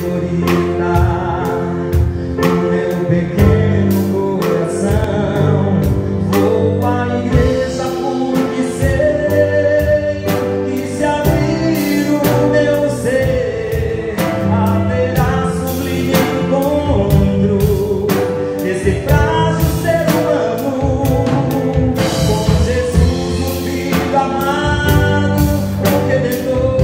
orientar o meu pequeno coração. Vou à igreja porque sei que se abrir o meu ser haverá sublime encontro desse frágil ser humano com Jesus, o Filho amado, o Redentor.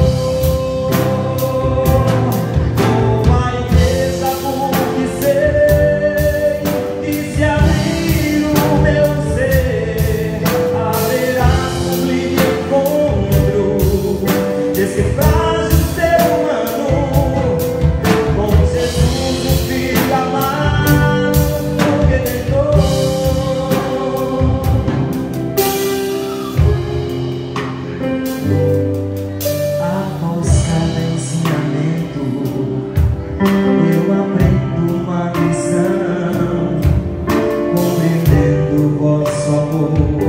Vou à igreja porque sei que se abrir o meu ser haverá sublime encontro desse frágil ser humano com Jesus, o Filho amado, o Redentor. Após cada ensinamento eu aprendo uma lição, compreendendo o vosso amor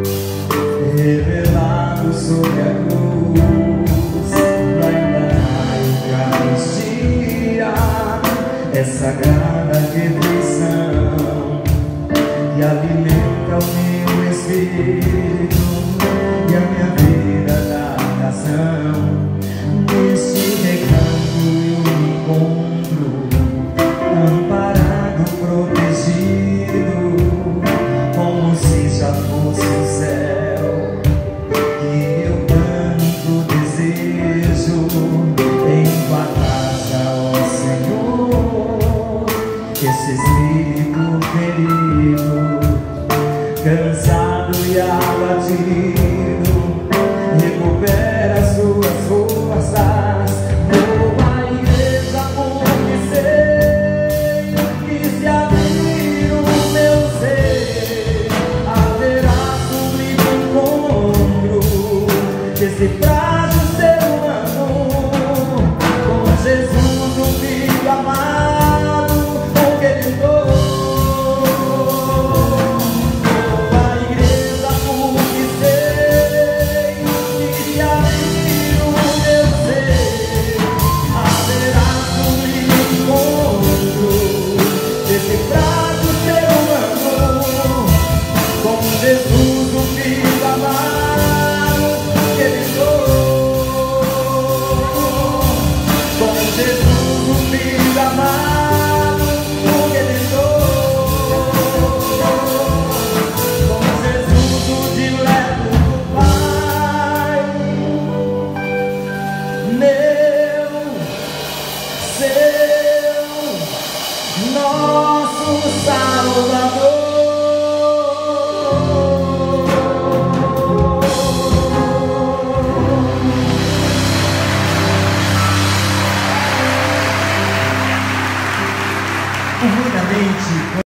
revelado sobre a cruz. Ainda na Eucaristia é sagrada refeição que alimenta o meu espírito e a minha vida dá razão. Neste recanto eu me encontro amparado, protegido, como se já fosse o céu que eu tanto desejo. Em tua casa, ó Senhor, esse espírito ferido, cansado e abatido, recupera suas forças. Vou à igreja porque sei que se abrir o meu ser haverá sublime encontro desse frágil ser humano com Jesus, o Filho amado, o Redentor. Vou à igreja porque sei que se abrir o meu ser haverá sublime encontro desse frágil ser humano com Jesus, o Filho amado, o Redentor. Com Jesus, o Filho amado, o Redentor. Com Jesus, o dileto do Pai, meu, seu, nosso Salvador. Humanamente